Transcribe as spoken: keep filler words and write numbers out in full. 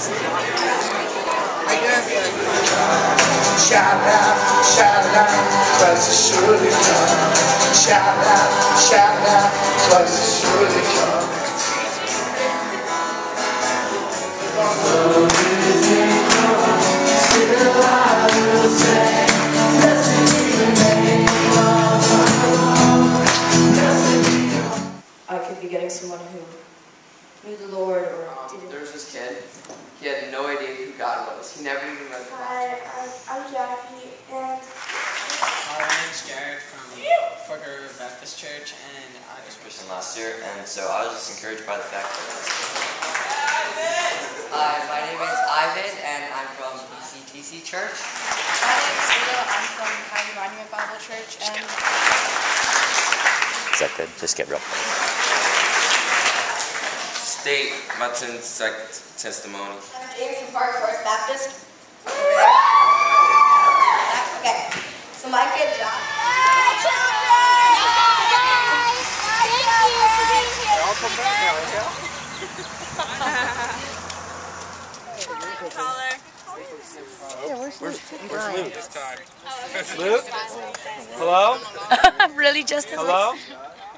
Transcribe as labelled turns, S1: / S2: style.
S1: Shout out, shout out, 'cause it's surely come. Shout out, shout out, 'cause it's surely come. Still I will say, blessed be the name of the Lord. Blessed be the Lord.
S2: I could be getting someone who knew the Lord or
S3: Um,
S2: didn't.
S3: there was this kid. He had no idea who God was. He never even read the Bible.
S4: Hi, I'm, I'm Jackie, and
S5: Hi, my name's Jared from Footer Baptist Church, and I was
S6: Christian last year, and so I was just encouraged by the fact that
S7: Hi, my name is Ivan, and I'm from B C T C Church.
S8: My name is Leo. I'm from County Monument Bible Church, and
S6: is that good? Just get real.
S9: State Mutton Sect Testimony.
S4: I'm James from Park Forest Baptist. Okay, so my kid John.
S9: Where's Luke? Luke? Hello?
S8: really just
S9: Hello?